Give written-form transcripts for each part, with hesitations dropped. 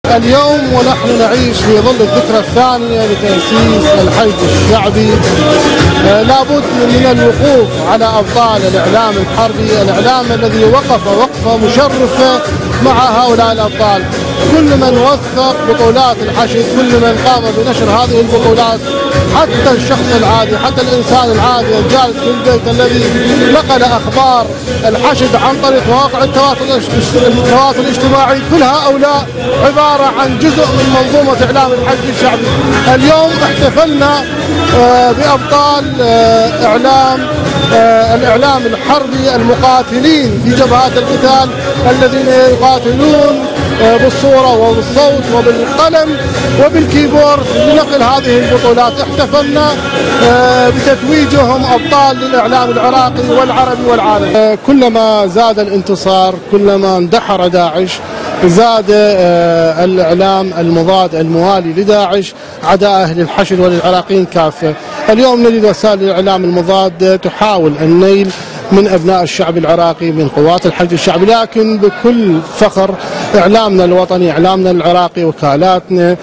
اليوم ونحن نعيش في ظل الذكرى الثانية لتأسيس الحشد الشعبي، لابد من الوقوف على أبطال الإعلام الحربي، الإعلام الذي وقف وقفة مشرفة مع هؤلاء الأبطال. كل من وثق بطولات الحشد، كل من قام بنشر هذه البطولات، حتى الشخص العادي، حتى الإنسان العادي الجالس في البيت الذي نقل أخبار الحشد عن طريق مواقع التواصل الاجتماعي، كل هؤلاء عبارة عن جزء من منظومة إعلام الحشد الشعبي. اليوم احتفلنا بأبطال الإعلام الحربي المقاتلين في جبهات القتال، الذين يقاتلون بالصورة وبالصوت وبالقلم وبالكيبورد لنقل هذه البطولات. احتفلنا بتتويجهم أبطال للإعلام العراقي والعربي والعالمي. كلما زاد الانتصار، كلما اندحر داعش، زاد الإعلام المضاد الموالي لداعش عداءه للحشد وللعراقيين كافة. اليوم نجد وسائل الإعلام المضاد تحاول النيل من أبناء الشعب العراقي من قوات الحشد الشعبي، لكن بكل فخر إعلامنا الوطني، إعلامنا العراقي، وكالاتنا،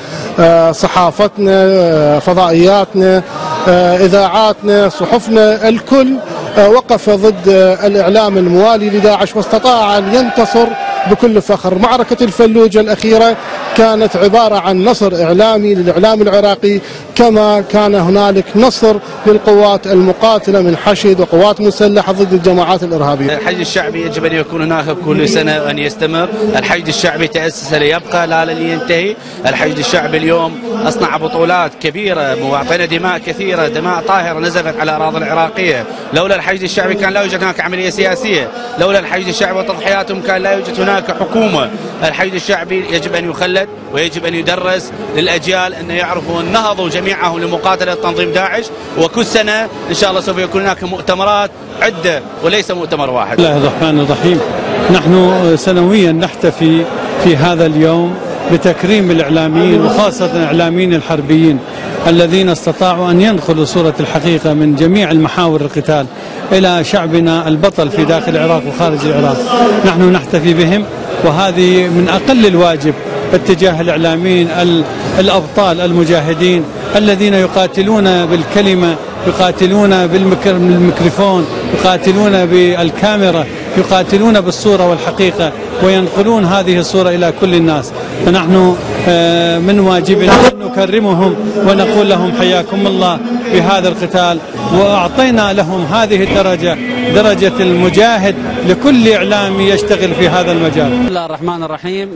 صحافتنا، فضائياتنا، إذاعاتنا، صحفنا، الكل وقف ضد الإعلام الموالي لداعش واستطاع أن ينتصر بكل فخر. معركة الفلوجة الأخيرة كانت عبارة عن نصر إعلامي للإعلام العراقي، كما كان هنالك نصر للقوات المقاتلة من حشد وقوات مسلحة ضد الجماعات الإرهابية. الحشد الشعبي يجب أن يكون هناك كل سنة وأن يستمر. الحشد الشعبي تأسس ليبقى لا لينتهي. الحشد الشعبي اليوم أصنع بطولات كبيرة وأعطينا دماء كثيرة، دماء طاهرة نزفت على الأراضي العراقية. لولا الحشد الشعبي كان لا يوجد هناك عملية سياسية، لولا الحشد الشعبي وتضحياتهم كان لا يوجد هناك حكومة. الحشد الشعبي يجب أن يخلد ويجب أن يدرس للأجيال أن يعرفوا أن نهضوا جميعهم لمقاتلة تنظيم داعش، وكل سنة إن شاء الله سوف يكون هناك مؤتمرات عدة وليس مؤتمر واحد. بسم الله الرحمن الرحيم. نحن سنويا نحتفي في هذا اليوم بتكريم الإعلاميين، وخاصة الإعلاميين الحربيين الذين استطاعوا أن ينقلوا صورة الحقيقة من جميع المحاور القتال إلى شعبنا البطل في داخل العراق وخارج العراق. نحن نحتفي بهم، وهذه من أقل الواجب اتجاه الإعلاميين الأبطال المجاهدين الذين يقاتلون بالكلمة، يقاتلون بالميكروفون، يقاتلون بالكاميرا، يقاتلون بالصورة والحقيقة، وينقلون هذه الصورة إلى كل الناس. فنحن من واجبنا أن نكرمهم ونقول لهم حياكم الله بهذا القتال، وأعطينا لهم هذه الدرجة، درجة المجاهد لكل إعلامي يشتغل في هذا المجال. بسم الله الرحمن الرحيم.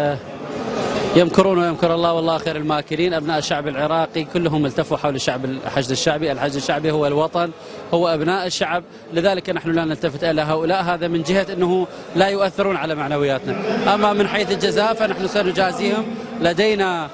يمكرون ويمكر الله والله خير الماكرين. أبناء الشعب العراقي كلهم التفوا حول الحشد الشعبي. الحشد الشعبي هو الوطن، هو أبناء الشعب، لذلك نحن لا نلتفت إلى هؤلاء. هذا من جهة أنه لا يؤثرون على معنوياتنا. أما من حيث الجزاء فنحن سنجازيهم. لدينا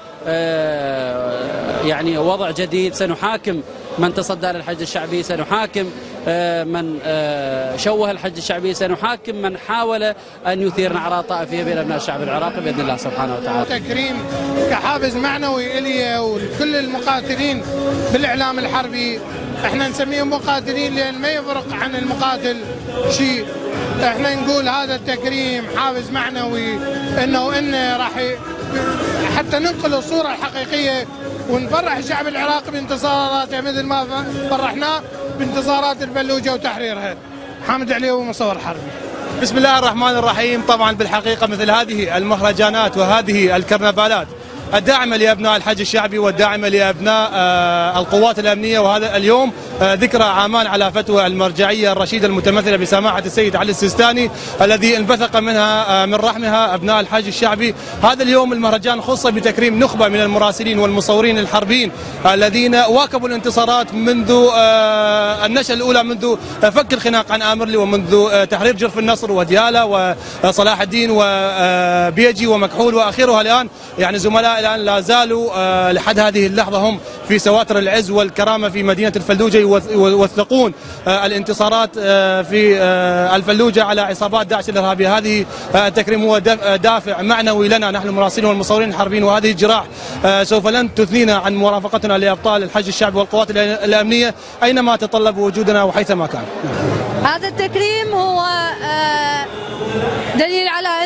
يعني وضع جديد، سنحاكم من تصدى للحشد الشعبي، سنحاكم من شوه الحشد الشعبي، سنحاكم من حاول أن يثير نعرات طائفية بين أبناء الشعب العراقي بإذن الله سبحانه وتعالى. تكريم كحافز معنوي إلي ولكل المقاتلين بالإعلام الحربي. احنا نسميهم مقاتلين لأن ما يفرق عن المقاتل شيء. احنا نقول هذا التكريم حافز معنوي انه راح حتى ننقل الصورة الحقيقية ونفرح الشعب العراقي بانتصاراته مثل ما فرحناه بانتصارات الفلوجة وتحريرها. حامد عليوي، مصور حربي. بسم الله الرحمن الرحيم. طبعا بالحقيقة مثل هذه المهرجانات وهذه الكرنفالات الداعمة لأبناء الحشد الشعبي والداعمة لأبناء القوات الأمنية، وهذا اليوم ذكرى عامان على فتوى المرجعية الرشيدة المتمثلة بسماحة السيد علي السيستاني الذي انبثق منها من رحمها أبناء الحشد الشعبي. هذا اليوم المهرجان خص بتكريم نخبة من المراسلين والمصورين الحربيين الذين واكبوا الانتصارات منذ النشأة الأولى، منذ فك الخناق عن آمرلي، ومنذ تحرير جرف النصر وديالى وصلاح الدين وبيجي ومكحول وأخيرها الآن. يعني زملاء الآن لا زالوا لحد هذه اللحظة هم في سواتر العز والكرامة في مدينة الفلوجة، يوثقون الانتصارات في الفلوجة على عصابات داعش الإرهابية. هذه التكريم هو دافع معنوي لنا نحن المراسلين والمصورين الحربيين، وهذه الجراح سوف لن تثنينا عن مرافقتنا لأبطال الحشد الشعبي والقوات الأمنية أينما تطلب وجودنا وحيثما كان. هذا التكريم هو دليل على أن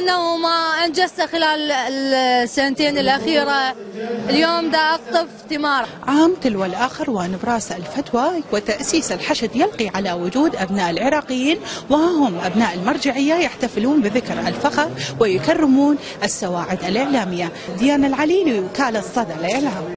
انه ما انجزته خلال السنتين الاخيره، اليوم دا اقطف ثمار. عام تلو الآخر ونبراس الفتوى وتأسيس الحشد يلقي على وجود أبناء العراقيين، وهم أبناء المرجعية يحتفلون بذكر الفخر ويكرمون السواعد الإعلامية. ديانا العلي لوكالة صدى الإعلام.